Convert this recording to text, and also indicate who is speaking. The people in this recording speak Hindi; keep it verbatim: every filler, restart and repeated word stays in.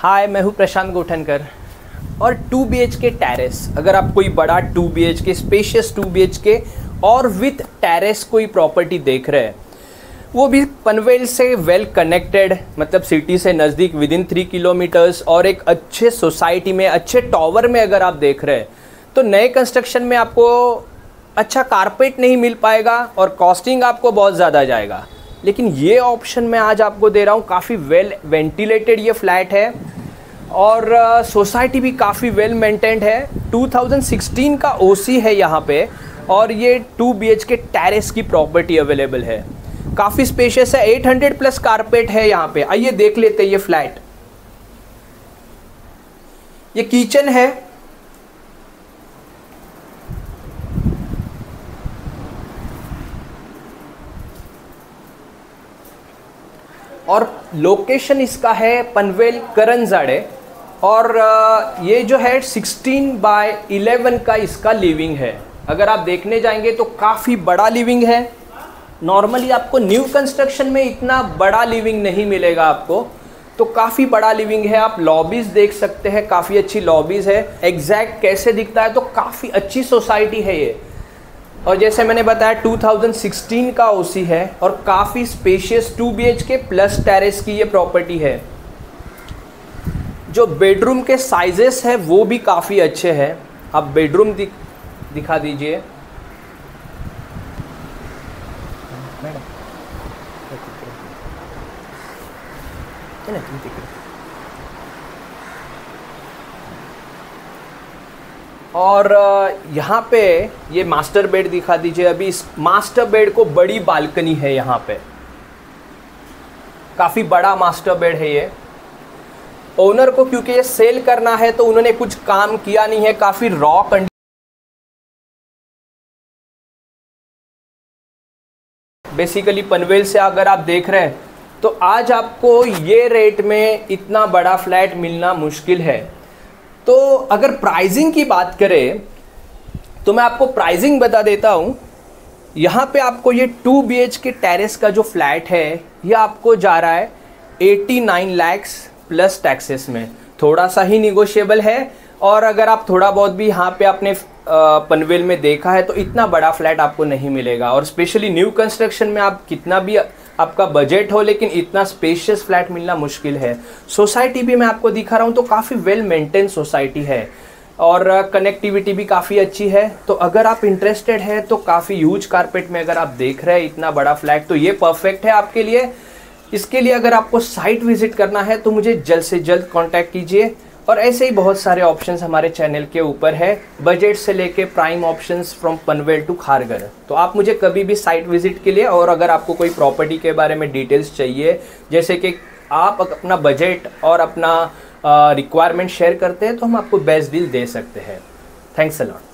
Speaker 1: हाय, मैं हूँ प्रशांत गोठनकर। और two B H K terrace, अगर आप कोई बड़ा two B H K spacious two B H K और विथ टेरेस कोई प्रॉपर्टी देख रहे हैं, वो भी पनवेल से वेल कनेक्टेड, मतलब सिटी से नज़दीक विद इन थ्री किलोमीटर्स और एक अच्छे सोसाइटी में, अच्छे टावर में अगर आप देख रहे हैं, तो नए कंस्ट्रक्शन में आपको अच्छा कारपेट नहीं मिल पाएगा और कॉस्टिंग आपको बहुत ज़्यादा जाएगा। लेकिन ये ऑप्शन मैं आज आपको दे रहा हूँ। काफ़ी वेल वेंटिलेटेड ये फ्लैट है और सोसाइटी uh, भी काफ़ी वेल मेंटेन्ड है। टू थाउजेंड सिक्सटीन का ओ सी है यहाँ पे और ये two B H K terrace की प्रॉपर्टी अवेलेबल है। काफ़ी स्पेशियस है, एट हंड्रेड प्लस कारपेट है यहाँ पे। आइए देख लेते हैं ये फ्लैट। ये किचन है और लोकेशन इसका है पनवेल करंजाड़े और ये जो है सिक्सटीन बाय इलेवन का इसका लिविंग है। अगर आप देखने जाएंगे तो काफ़ी बड़ा लिविंग है। नॉर्मली आपको न्यू कंस्ट्रक्शन में इतना बड़ा लिविंग नहीं मिलेगा आपको, तो काफ़ी बड़ा लिविंग है। आप लॉबीज देख सकते हैं, काफ़ी अच्छी लॉबीज है। एग्जैक्ट कैसे दिखता है, तो काफ़ी अच्छी सोसाइटी है ये। और जैसे मैंने बताया टू थाउजेंड सिक्सटीन का ओ सी है और काफ़ी spacious two B H K plus terrace की ये प्रॉपर्टी है। जो बेडरूम के साइजेस है वो भी काफ़ी अच्छे हैं। आप बेडरूम दिख, दिखा दीजिए। और यहाँ पे ये मास्टर बेड दिखा दीजिए। अभी इस मास्टर बेड को बड़ी बालकनी है यहाँ पे, काफ़ी बड़ा मास्टर बेड है ये। ओनर को क्योंकि ये सेल करना है तो उन्होंने कुछ काम किया नहीं है, काफ़ी रॉ कंडीशन। बेसिकली पनवेल से अगर आप देख रहे हैं तो आज आपको ये रेट में इतना बड़ा फ्लैट मिलना मुश्किल है। तो अगर प्राइसिंग की बात करें तो मैं आपको प्राइसिंग बता देता हूँ। यहाँ पे आपको ये two B H K terrace का जो फ्लैट है ये आपको जा रहा है eighty nine lakhs plus taxes में। थोड़ा सा ही निगोशिएबल है और अगर आप थोड़ा बहुत भी यहाँ पे अपने पनवेल में देखा है तो इतना बड़ा फ्लैट आपको नहीं मिलेगा। और स्पेशली न्यू कंस्ट्रक्शन में आप कितना भी आपका बजट हो, लेकिन इतना स्पेशियस फ्लैट मिलना मुश्किल है। सोसाइटी भी मैं आपको दिखा रहा हूँ तो काफ़ी वेल मेंटेन सोसाइटी है और कनेक्टिविटी भी काफ़ी अच्छी है। तो अगर आप इंटरेस्टेड है तो काफ़ी ह्यूज कारपेट में अगर आप देख रहे हैं इतना बड़ा फ्लैट, तो ये परफेक्ट है आपके लिए। इसके लिए अगर आपको साइट विजिट करना है तो मुझे जल्द से जल्द कॉन्टैक्ट कीजिए। और ऐसे ही बहुत सारे ऑप्शंस हमारे चैनल के ऊपर है, बजट से लेके prime options from Panvel to Kharghar. तो आप मुझे कभी भी साइट विजिट के लिए, और अगर आपको कोई प्रॉपर्टी के बारे में डिटेल्स चाहिए, जैसे कि आप अपना बजट और अपना रिक्वायरमेंट शेयर करते हैं, तो हम आपको बेस्ट डील दे सकते हैं। Thanks a lot.